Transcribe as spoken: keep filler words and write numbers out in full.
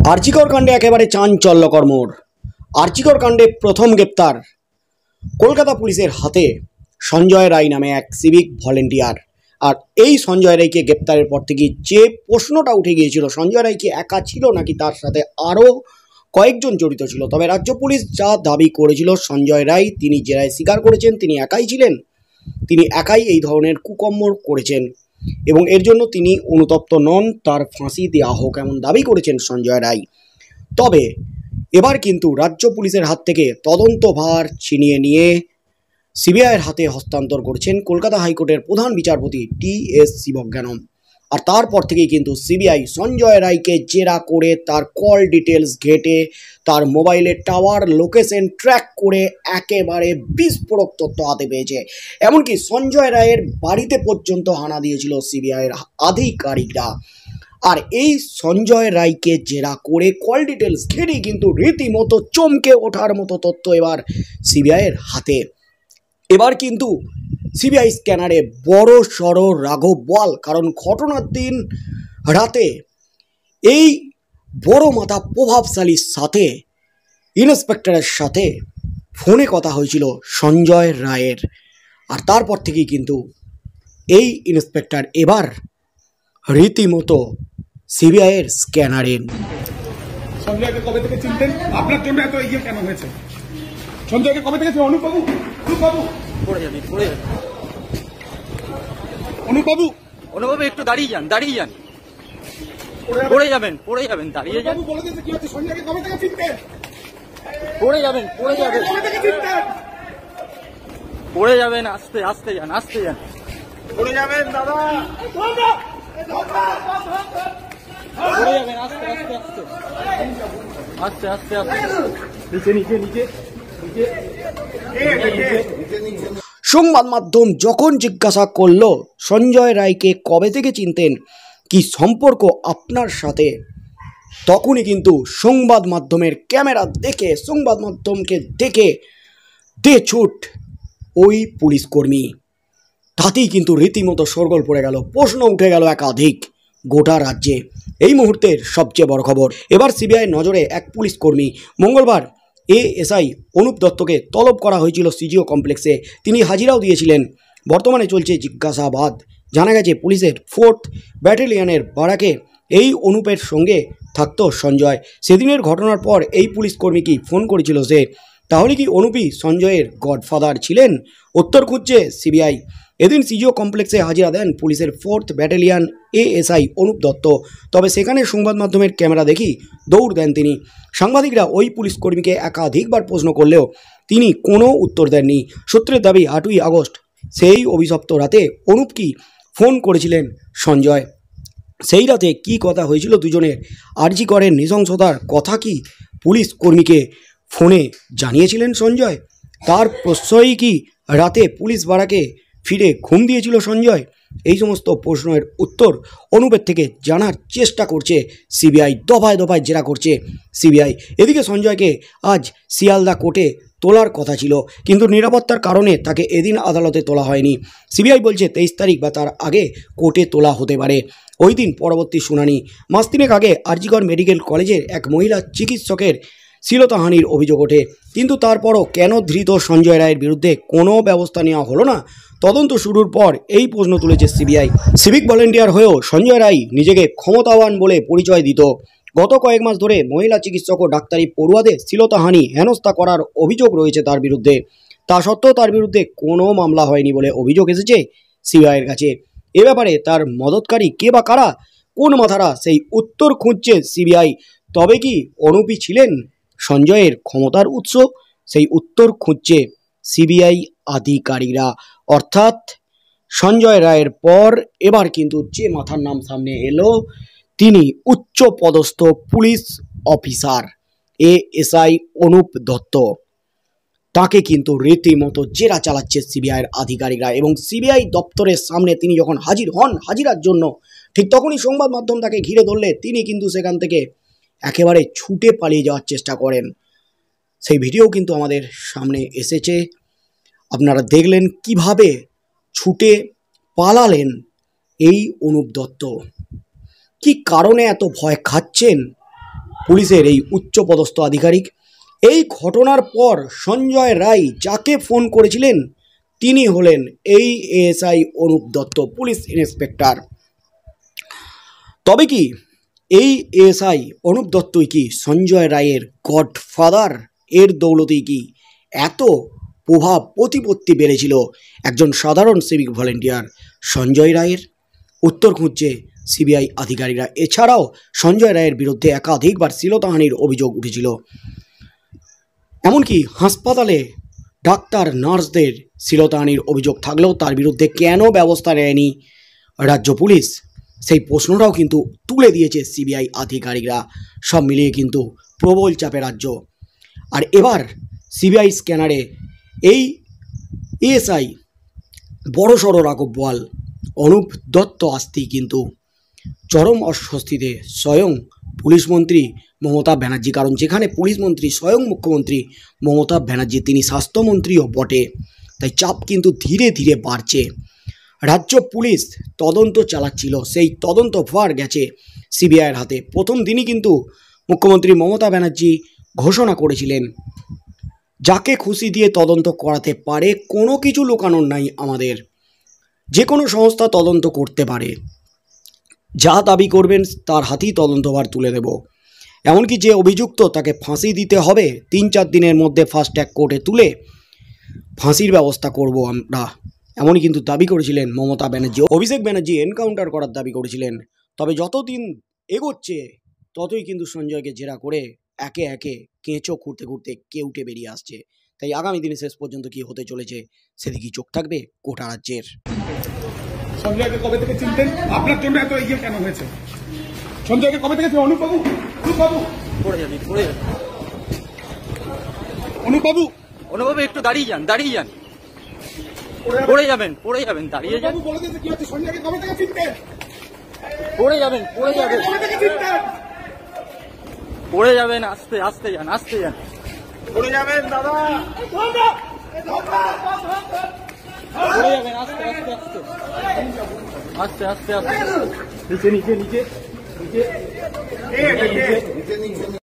आर्चिकर कांडे एकेबारे चांचल्यकर मोड़। आर्चिकर कांडे प्रथम ग्रेप्तार कलकाता पुलिसेर हाथे संजय राय नामे एक सिविक भलेंटियार। और এই সঞ্জয় রায়কে গ্রেপ্তারের পর থেকে যে প্রশ্নটা উঠে গিয়েছিল সঞ্জয় রায় কি একা ছিল নাকি তার সাথে আরও কয়েকজন জড়িত ছিল, তবে রাজ্য পুলিশ যা দাবি করেছিল সঞ্জয় রায় তিনি জেরায় স্বীকার করেছেন তিনি একাই ছিলেন, তিনি একাই এই ধরনের কুকর্ম করেছেন এবং এর জন্য তিনি অনুতপ্ত নন, তার ফাঁসি দেওয়া হোক এমন দাবি করেছেন সঞ্জয় রায়। তবে এবার কিন্তু রাজ্য পুলিশের হাত থেকে তদন্তভার ছিনিয়ে নিয়ে সিবিআইয়ের হাতে হস্তান্তর করেছেন কলকাতা হাইকোর্টের প্রধান বিচারপতি টি এস শিবজ্ঞানম। আর তারপর থেকেই কিন্তু সিবিআই সঞ্জয় রায়কে জেরা করে তার কল ডিটেলস ঘেটে তার মোবাইলের টাওয়ার লোকেশন ট্র্যাক করে একেবারে বিস্ফোরক তথ্য হাতে পেয়েছে। এমনকি সঞ্জয় রায়ের বাড়িতে পর্যন্ত হানা দিয়েছিল সিবিআইয়ের আধিকারিকরা। আর এই সঞ্জয় রায়কে জেরা করে কল ডিটেলস ঘেটেই কিন্তু রীতিমতো চমকে ওঠার মতো তথ্য এবার সিবিআইয়ের হাতে। এবার কিন্তু সিবিআই স্ক্যানারে বড় সড়ো রাঘব বল, কারণ ঘটনার দিন রাতে এই বড় মাথা প্রভাবশালীর সাথে ইন্সপেক্টরের সাথে ফোনে কথা হয়েছিল সঞ্জয় রায়ের। আর তারপর থেকেই কিন্তু এই ইন্সপেক্টর এবার রীতিমতো সিবিআইয়ের স্ক্যানারে। সঞ্জয়কে কবে থেকে চিনতেন? আপনার জন্য এত এগিয়ে কেন হয়েছে? সঞ্জয়কে কবে থেকে চিনতেন? অনুপবাবু অনুপবাবু পড়ে যাবে পড়ে যাবে অনুপবাবু অনুপবাবু একটু দাঁড়িয়ে যান দাঁড়িয়ে যান পড়ে যাবেন পড়ে যাবেন দাঁড়িয়ে যান। বলে দিয়েছে কি হচ্ছে? সঞ্জয়কে কবে থেকে চিনতেন? পড়ে যাবেন পড়ে যাবেন কবে থেকে চিনতেন? পড়ে যাবেন আস্তে আস্তে যান আস্তে যান পড়ে যাবেন দাদা, পড়ে যাবেন আস্তে আস্তে আস্তে আস্তে আস্তে আস্তে নিচে নিচে নিচে সংবাদ মাধ্যম যখন জিজ্ঞাসা করলো সঞ্জয় রায়কে কবে থেকে চিনতেন, কি সম্পর্ক আপনার সাথে, তখনই কিন্তু সংবাদ মাধ্যমের ক্যামেরা দেখে সংবাদ মাধ্যমকে দেখে দে ছুট ওই পুলিশ কর্মী। তাতেই কিন্তু রীতিমতো শোরগোল পড়ে গেল, প্রশ্ন উঠে গেল একাধিক গোটা রাজ্যে। এই মুহূর্তের সবচেয়ে বড় খবর, এবার সিবিআই নজরে এক পুলিশ কর্মী। মঙ্গলবার এএসআই অনুপ দত্তকে তলব করা হয়েছিল সিজিও কমপ্লেক্সে, তিনি হাজিরাও দিয়েছিলেন। বর্তমানে চলছে জিজ্ঞাসাবাদ। জানা গেছে পুলিশের ফোর্থ ব্যাটালিয়নের বারাকে এই অনুপের সঙ্গে থাকত সঞ্জয়। সেদিনের ঘটনার পর এই পুলিশ কর্মীকে ফোন করেছিল সে। তাহলে কি অনুপই সঞ্জয়ের গডফাদার ছিলেন? উত্তর খুঁজছে সিবিআই। এদিন সিজিও কমপ্লেক্সে হাজিরা দেন পুলিশের fourth battalion ASI Anup Dutta. তবে সেখানে সংবাদ মাধ্যমের ক্যামেরা দেখি দৌড় দেন তিনি। সাংবাদিকরা ওই পুলিশ কর্মীকে একাধিকবার প্রশ্ন করলেও তিনি কোনো উত্তর দেননি। সূত্রের দাবি আটই আগস্ট সেই অভিশপ্ত রাতে অনুপ কি ফোন করেছিলেন সঞ্জয়। সেই রাতে কি কথা হয়েছিল দুজনের, আরজি করেন নৃশংসতার কথা কি পুলিশ কর্মীকে ফোনে জানিয়েছিলেন সঞ্জয়? তার প্রশ্রয়ই কি রাতে পুলিশ বারাকে ফিরে ঘুম দিয়েছিল সঞ্জয়? এই সমস্ত প্রশ্নের উত্তর অনুপের থেকে জানার চেষ্টা করছে সিবিআই, দফায় দফায় জেরা করছে সিবিআই। এদিকে সঞ্জয়কে আজ শিয়ালদা কোর্টে তোলার কথা ছিল, কিন্তু নিরাপত্তার কারণে তাকে এদিন আদালতে তোলা হয়নি। সিবিআই বলছে তেইশ তারিখ বা তার আগে কোর্টে তোলা হতে পারে। ওই দিন পরবর্তী শুনানি। মাস তিনেক আগে আরজিকর মেডিকেল কলেজের এক মহিলা চিকিৎসকের শ্লীলতাহানির অভিযোগ ওঠে, কিন্তু তারপরও কেন ধৃত সঞ্জয় রায়ের বিরুদ্ধে কোনো ব্যবস্থা নেওয়া হলো না? তদন্ত শুরুর পর এই প্রশ্ন তুলেছে সিবিআই। সিভিক ভলেন্টিয়ার হয়েও সঞ্জয় রায় নিজেকে ক্ষমতাবান বলে পরিচয় দিত। গত কয়েক মাস ধরে মহিলা চিকিৎসক ও ডাক্তারি পড়ুয়াদের শ্লীলতাহানি হেনস্থা করার অভিযোগ রয়েছে তার বিরুদ্ধে। তা সত্ত্বেও তার বিরুদ্ধে কোনো মামলা হয়নি বলে অভিযোগ এসেছে সিবিআইয়ের কাছে। এ ব্যাপারে তার মদতকারী কে বা কারা, কোন মাথারা, সেই উত্তর খুঁজছে সিবিআই। তবে কি অনুপই ছিলেন সঞ্জয়ের ক্ষমতার উৎস? সেই উত্তর খুঁজছে সিবিআই আধিকারিকরা। অর্থাৎ সঞ্জয় রায়ের পর এবার কিন্তু যে মাথার নাম সামনে এলো তিনি উচ্চ পদস্থ police officer ASI Anup Dutta. তাকে কিন্তু রীতিমতো জেরা চালাচ্ছে সিবিআইয়ের আধিকারিকরা এবং সিবিআই দপ্তরের সামনে তিনি যখন হাজির হন হাজিরার জন্য, ঠিক তখনই সংবাদ মাধ্যম তাকে ঘিরে ধরলে তিনি কিন্তু সেখান থেকে একেবারে ছুটে পালিয়ে যাওয়ার চেষ্টা করেন। সেই ভিডিও কিন্তু আমাদের সামনে এসেছে, আপনারা দেখলেন কিভাবে ছুটে পালালেন এই অনুপ দত্ত। কি কারণে এত ভয় খাচ্ছেন পুলিশের এই উচ্চপদস্থ আধিকারিক। এই ঘটনার পর সঞ্জয় রায় যাকে ফোন করেছিলেন তিনি হলেন এই ASI Anup Dutta, police inspector. তবে কি এই এএসআই অনুপ দত্তই কি সঞ্জয় রায়ের গডফাদার? এর দৌলতেই কি এত প্রভাব প্রতিপত্তি বেড়েছিল একজন সাধারণ সিভিক ভলেন্টিয়ার সঞ্জয় রায়ের? উত্তর খুঁজছে সিবিআই আধিকারিকরা। এছাড়াও সঞ্জয় রায়ের বিরুদ্ধে একাধিকবার শ্লীলতাহানির অভিযোগ উঠেছিল। এমনকি হাসপাতালে ডাক্তার নার্সদের শ্লীলতাহানির অভিযোগ থাকলেও তার বিরুদ্ধে কেন ব্যবস্থা নেয়নি রাজ্য পুলিশ, সেই প্রশ্নটাও কিন্তু তুলে দিয়েছে সিবিআই আধিকারিকরা। সব মিলিয়ে কিন্তু প্রবল চাপে রাজ্য। আর এবার সিবিআই স্ক্যানারে এই এএসআই বড়সড় রাঘব বোয়াল অনুপ দত্ত আসতেই কিন্তু চরম অস্বস্তিতে স্বয়ং পুলিশ মন্ত্রী মমতা ব্যানার্জি। কারণ যেখানে পুলিশ মন্ত্রী স্বয়ং মুখ্যমন্ত্রী মমতা ব্যানার্জি, তিনি স্বাস্থ্যমন্ত্রীও বটে, তাই চাপ কিন্তু ধীরে ধীরে বাড়ছে। রাজ্য পুলিশ তদন্ত চালাচ্ছিল, সেই তদন্ত ভার গেছে সিবিআইয়ের হাতে। প্রথম দিনই কিন্তু মুখ্যমন্ত্রী মমতা ব্যানার্জি ঘোষণা করেছিলেন যাকে খুশি দিয়ে তদন্ত করাতে পারে, কোনো কিছু লুকানোর নাই আমাদের, যে কোনো সংস্থা তদন্ত করতে পারে, যা দাবি করবেন তার হাতেই তদন্তভার তুলে দেব। এমনকি যে অভিযুক্ত তাকে ফাঁসি দিতে হবে, তিন চার দিনের মধ্যে ফাস্ট ট্র্যাক কোর্টে তুলে ফাঁসির ব্যবস্থা করব আমরা, এমনই কিন্তু দাবি করেছিলেন মমতা ব্যানার্জি। অভিষেক ব্যানার্জি এনকাউন্টার করার দাবি করেছিলেন। তবে যতদিন এগোচ্ছে ততই কিন্তু সঞ্জয়কে জেরা করে একে একে কেঁচো খুঁড়তে খুঁড়তে কেউটে বেরিয়ে আসছে। তাই আগামী দিনে শেষ পর্যন্ত কি হতে চলেছে সেদিকেই চোখ থাকবে গোটা রাজ্যের। সঞ্জয়কে কবে থেকে চিনতেন? আপনার জন্য এত এগিয়ে কেন হয়েছে? সঞ্জয়কে কবে থেকে চিনতেন? অনুপবাবু, অনুপবাবু পড়ে যাবি, পড়ে যাবি। অনুপবাবু অনুবাবু একটু দাঁড়িয়ে যান, দাঁড়িয়ে যান। পড়ে যাবেন, পড়ে যাবেন, দাঁড়িয়ে যান। বলে দিয়েছে কি হচ্ছে? সঞ্জয়কে কবে থেকে চিনতেন? পড়ে যাবেন, পড়ে যাবেন, কবে থেকে চিনতেন? পড়ে যাবেন। আস্তে আস্তে যান, আস্তে যান। পড়ে যাবেন দাদা, পড়ে যাবেন, আস্তে আস্তে আস্তে আস্তে আস্তে আস্তে নিচে নিচে নিচে নিচে নিচে নিচে